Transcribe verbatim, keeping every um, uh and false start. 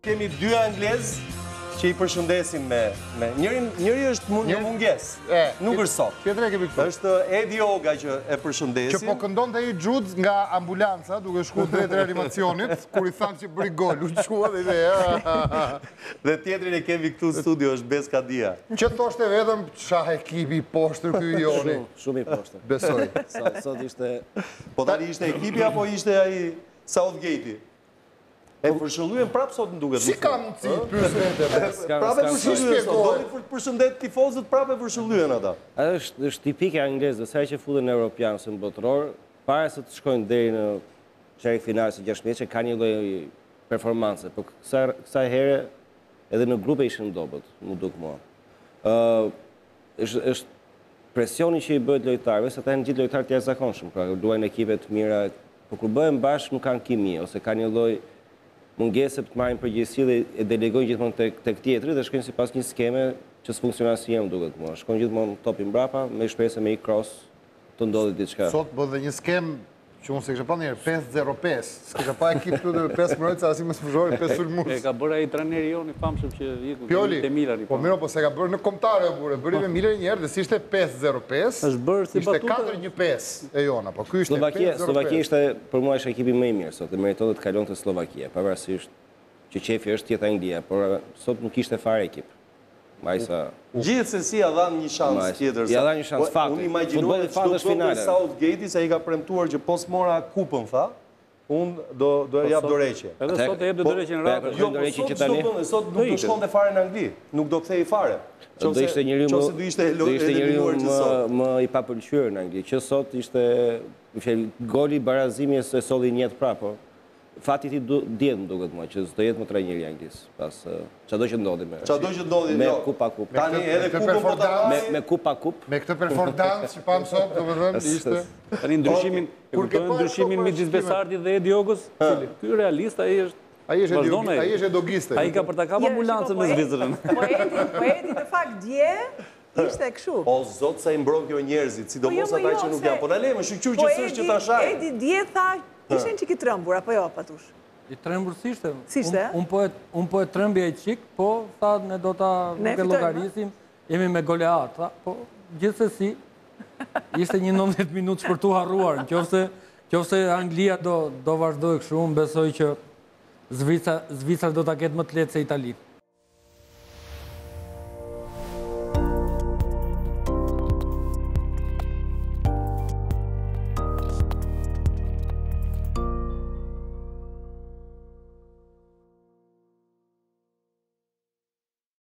Kemi dy anglez që i përshëndesim me... me. Njëri, njëri është mu, një munges, nuk është sot. Tjetër e kemi këtu. është Edi Oga që e përshëndesim. Që po këndon të i gjudz nga ambulanca, duke shku drejt reanimacionit, kur i thamë që bëri gol, u shkua dhe ideja. Dhe tjetërin e kemi këtu studio, është Beska Dia. Që thoshte vetëm, qa ekipi poshtër kjo joni? Shumë i poshtër. Besoj. Sot ishte... Po tani ishte ekipi, apo ishte ai Southgate-i? E përshëllujem prapë sot në duket. Si ka mundësi përshëndet? Prapë e përshëllujem sot. Do një përshëndet tifozët, prapë e përshëllujem ata. Është tipike anglezë, saj që futën në Europian së në botëror, para se të shkojnë deri në çerek final së gjashtëmjeçe, ka një lloj performance, por kësaj here edhe në grupe ishin dobët, më duk mua. Ë është presioni që i bëhet lojtarëve, se ata janë gjithë lojtarë të jashtëzakonshëm, pra luajnë ekipe të mira, por kur bëhen bashkë nuk kanë kimi ose ka një lloj mungese për të marrin përgjegjësi dhe e delegojnë gjithmonë tek tek tjetri dhe shkojnë sipas një skeme që s'funksionon si jam duket mua. Shkojnë gjithmonë topi mbrapa me shpresë me i cross të ndodhi diçka. Sot bë dhe një skem që unë se kisha pa njerë pesë zero pesë. S'kisha pa ekip këtu dhe pesë mërojtë sa asi më sfuzhori pesë sulmus. E ka bërë ai trajneri joni famshëm që iku Pioli, te Milani. po miro, po se ka bërë në kombëtare burë, bëri me Milani një herë dhe si ishte pesë zero pesë. Është bërë si ishte batuta. katër një pesë e jona, po ky ishte Slovakia, pesë zero Slovakia pesë. ishte për mua është ekipi më i mirë sot, dhe meritonte të kalonte Slovakia, pavarësisht që qefi është tjetra Anglia, por sot nuk ishte fare ekip. Majsa... Gjithsesi ja dhan një shans tjetër. Ja dhan një shans fakti. Unë imagjinoj që do të bëjë Southgate se ai ka premtuar që pos mora kupën, tha, unë do do e jap dorëheqje. Edhe sot e jep dorëheqjen radhë. Jo, sot çdo bën, sot nuk do shkonte fare në Angli, nuk do kthehej fare. Do ishte njeriu më do ishte do ishte njeriu më më i papëlqyer në Angli, që sot ishte goli barazimi se solli njët prapë. Fati ti djetë më duket mua, që s'do jetë më trajneri i Anglisë, pas çdo që ndodhi me. Çdo që ndodhi me kupa kup. Tani edhe kupën po ta me me kupa kup. Me këtë performancë që pam sot, domethënë ishte tani ndryshimin, kur ke ndryshimin midis Besardit dhe Ediogos, cili ky realist ai është Ai është Ediogiste, ai është Edogiste. Ai ka për ta kapur ambulancën me Zvicrën. Poeti, poeti në fakt dje ishte kështu. O zot sa i mbron kjo njerëzit, sidomos ata që nuk janë. Po na lejmë, shqyr që s'është që ta shaj. Edi dje tha, ishte një çik i trembur apo jo, Patush? I trembur si ishte? Si ishte? Unë po e unë po e trembi ai çik, po tha ne do ta nuk e llogarisim, jemi me goleat, tha, po gjithsesi ishte një nëntëdhjetë minutë për tu harruar, nëse nëse Anglia do do vazhdojë kështu, unë besoj që Zvicra Zvicra do ta ketë më të lehtë se Italinë.